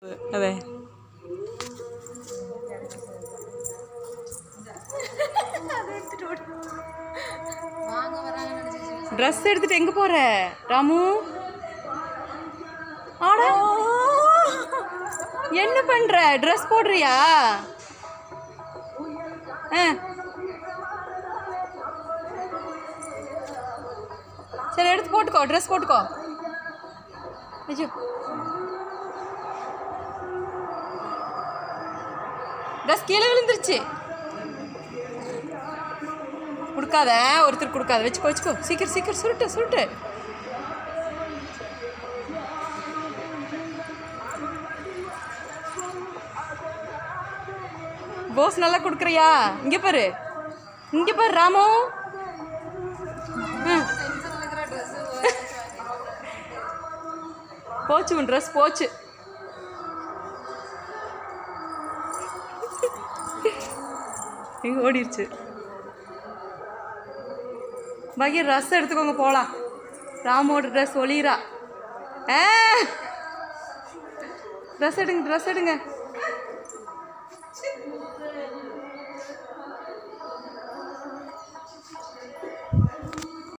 அதே ட்ரெஸ் எடுத்துட்டு எங்க போற ராமு? ஆடா என்ன பண்ற? ட்ரெஸ் போடுறியா? சரி எடுத்து போட்டுக்கோ, ட்ரெஸ் போட்டுக்கோ. ஐயோ ட்ரெஸ் கீழே விழுந்துருச்சு. கொடுக்காத, ஒருத்தர் கொடுக்காத. வச்சுக்கோ வச்சுக்கோ, சீக்கிரம் சீக்கிரம் சுருட்டு சுருட்டு. போஸ் நல்லா கொடுக்குறியா? இங்கே பாரு, இங்கே பாரு ராமு. போச்சு உன் ட்ரெஸ் போச்சு. இங்கே ஓடிடுச்சு. பாக்கி ட்ரெஸ் எடுத்துக்கோங்க போகலாம். ராமோட ட்ரெஸ் ஒளிரா. ட்ரெஸ் எடுங்க, ட்ரெஸ் எடுங்க.